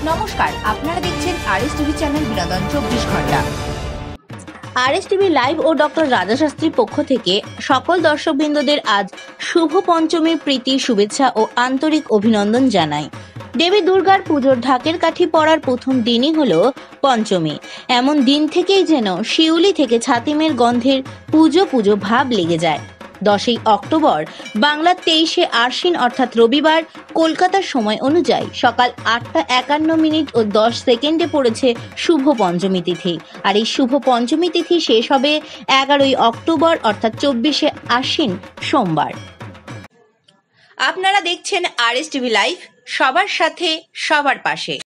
নমস্কার, আপনারা দেখছেন আরএস টিভি চ্যানেল বিনোদন 24 ঘন্টা। আরএস টিভি লাইভ ও ডক্টর রাজা শাস্ত্রীর পক্ষ থেকে সকল দর্শকবৃন্দদের আজ শুভ পঞ্চমীর প্রীতি শুভেচ্ছা ও আন্তরিক অভিনন্দন জানাই। দেবী দুর্গার পুজোর ঢাকের কাঠি পড়ার প্রথম দিনই হলো পঞ্চমী। এমন দিন থেকেই যেন শিউলি থেকে ছাতিমের গন্ধের পুজো পুজো ভাব লেগে যায়। 10ই অক্টোবর বাংলা 23শে আশ্বিন অর্থাৎ রবিবার কলকাতার সময় অনুযায়ী সকাল 8:51 ও 10 সেকেন্ডে পড়েছে শুভ পঞ্চমী তিথি। আর এই শুভ পঞ্চমী তিথি শেষ হবে 11ই অক্টোবর অর্থাৎ 24শে আশ্বিন সোমবার। আপনারা দেখছেন আরএস টিভি লাইভ, সবার সাথে সবার পাশে।